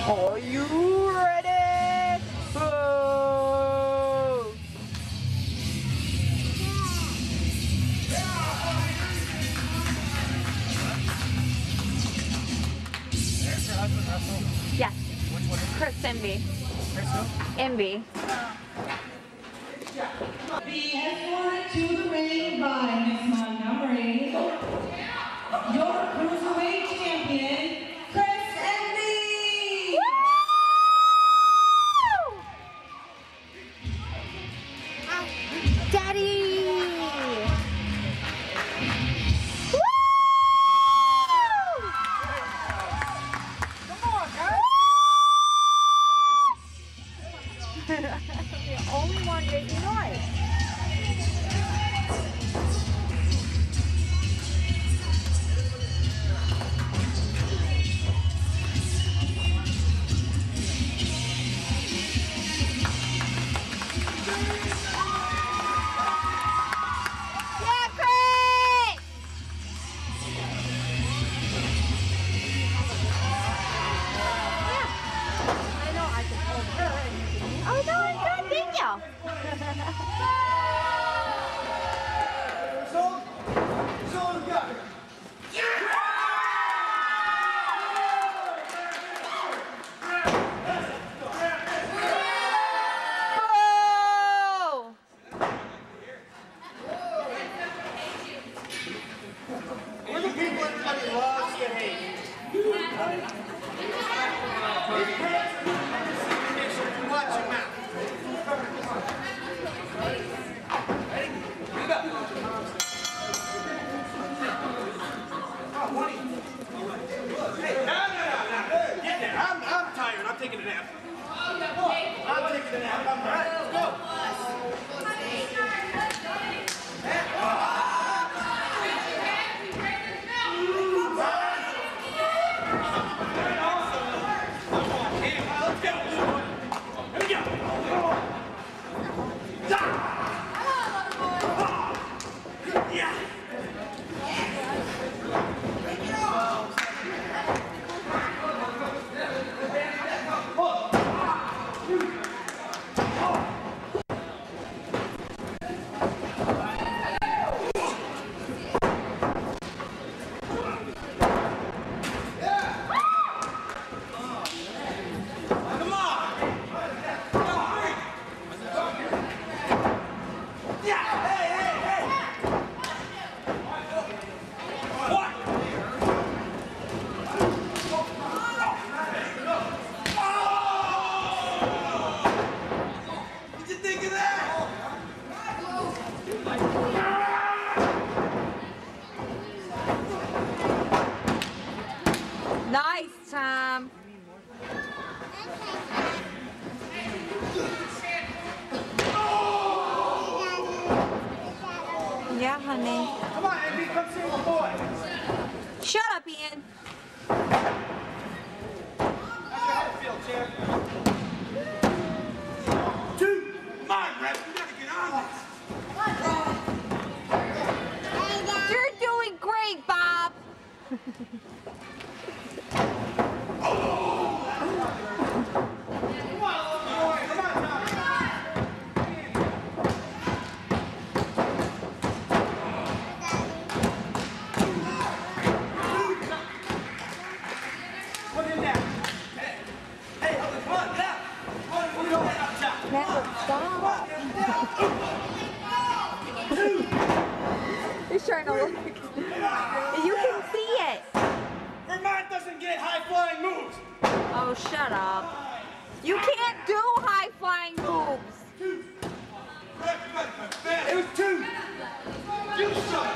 Are you ready? Oh. Yes. Which one is it? Chris Envy. Chris who? Envy. Be escorted to the ring by Miss Montgomery, your cruiserweight champion, Chris Envy. Daddy. The only one making noise. Yeah, Chris! Yeah. I know I can hold her and you can... Oh no, I'm good, thank you. Oh! We're the people everybody loves to hate. These parents are going to make sure you watch your mouth. Ready? Here we go. Hey, no. Get there. I'm tired. I'm taking a nap. I'm taking a nap. I'm ready. Let's go. Nice, Tom. Yeah, honey. Come on, Andy, come see my boy. Shut up, Ian. How's your head feel, champ? Two. Come on, Rep. We gotta get on this. You're doing great, Bob. He's trying to look. You can see it. Vermont doesn't get high-flying moves. Oh, shut up. You can't do high-flying moves. It was two. You suck.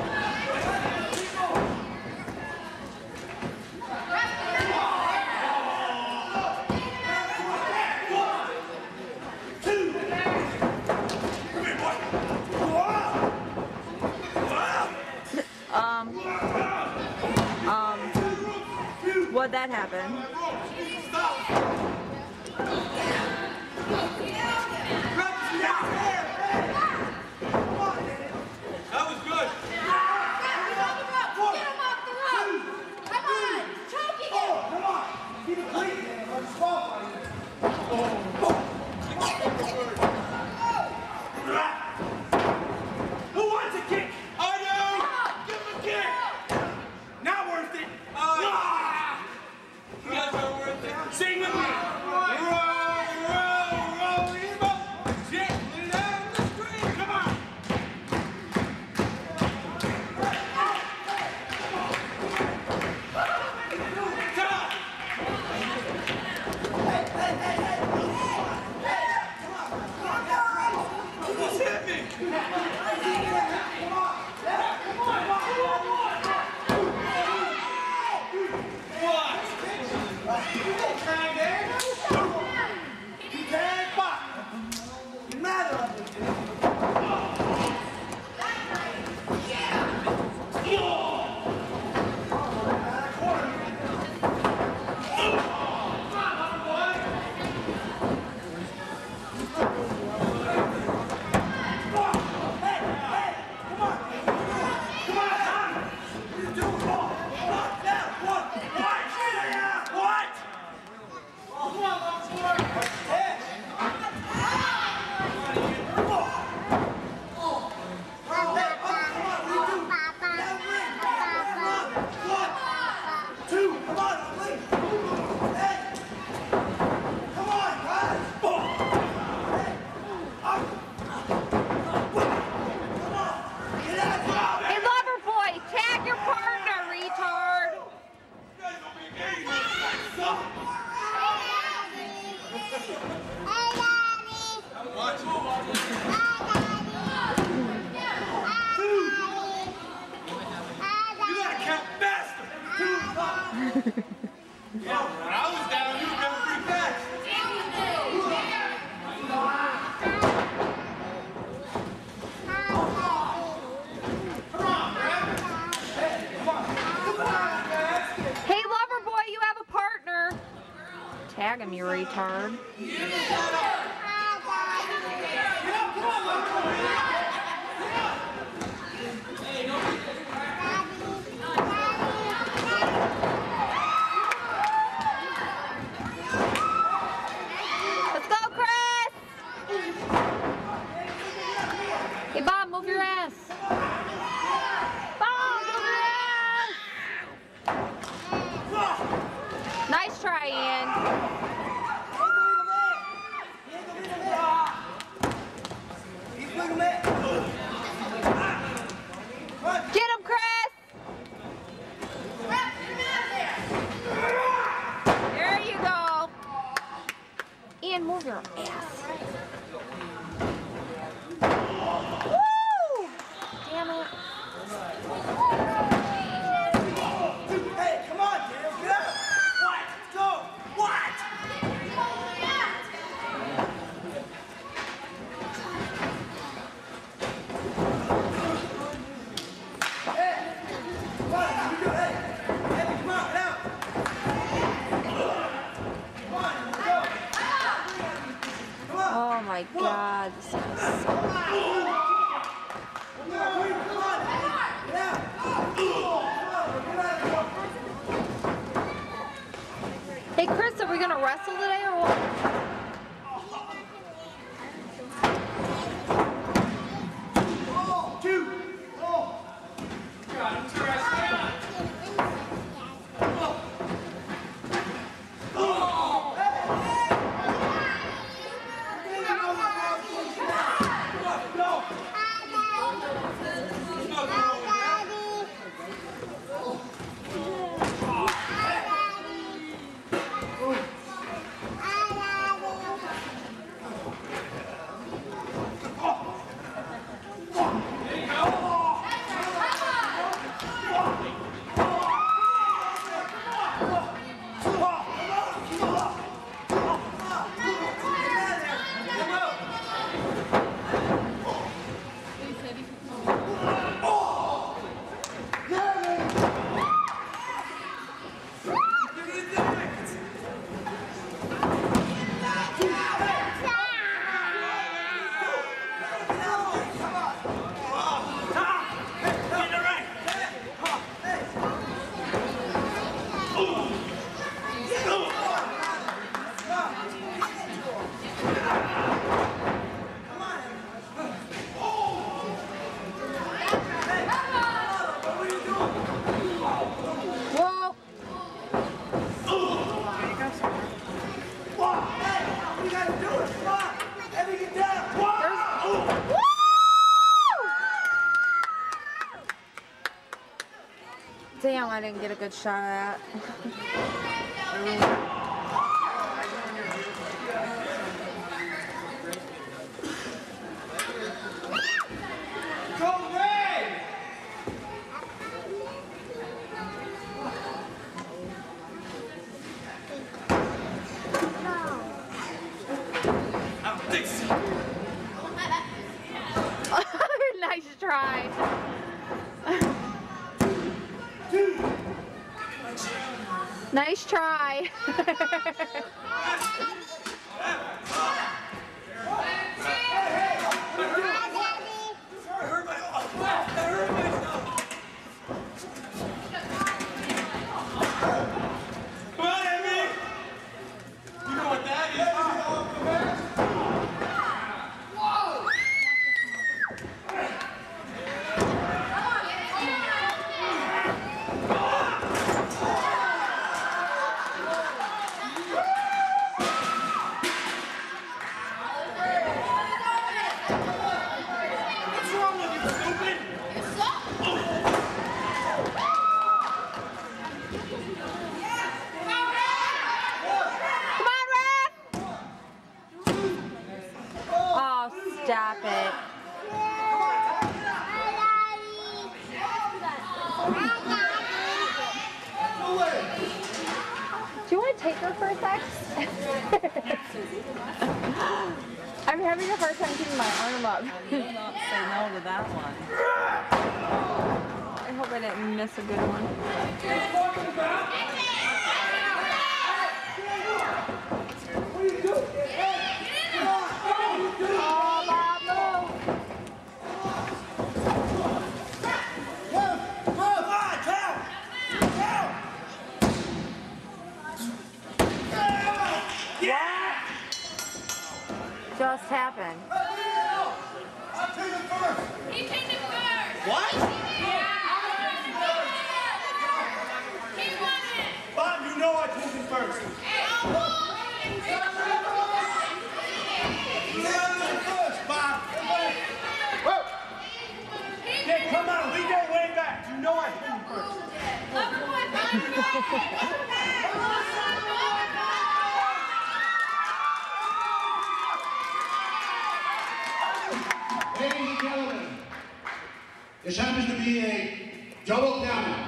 What'd that happen? That was good. Get him off the rope. Come on. Choke again. Come on. Keep it clean. count faster. Yeah, when I was down, you were going pretty fast. Hey, Loverboy, you have a partner. Tag him, you retard. Let's go, Chris! Hey, Bob, move your ass. Bob, move your ass! Nice try, Ian. Get him, Chris! There you go. Ian, move your ass. Woo! Damn it. Hey, come on, Dale, get up! What? Go! What? Hey! Come on, what you do? Hey! Hey, come on, get out! Come on, let's go! Come on! Oh my God, this guy is so... Hey Chris, are we gonna wrestle today or what? Damn, I didn't get a good shot at that. Nice try. Nice try. take her for a sec? I'm having a hard time keeping my arm up. You will not say no to that one. I hope I didn't miss a good one. Oh, Bob, move. Just happened. I'll take it first. He took it first. What? He won it. Bob, you know I took it first. Bob. Whoa. Yeah, come on, we go way back. You know I took it first. Loverboy, Ladies and gentlemen, this happens to be a double countout.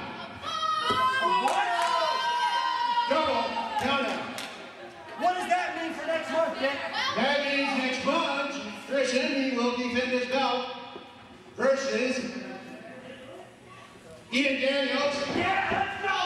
Double countout. What does that mean for next month, Dick? That means next month, Chris Envy will defend his belt versus Ian Daniels. Yeah, let's go!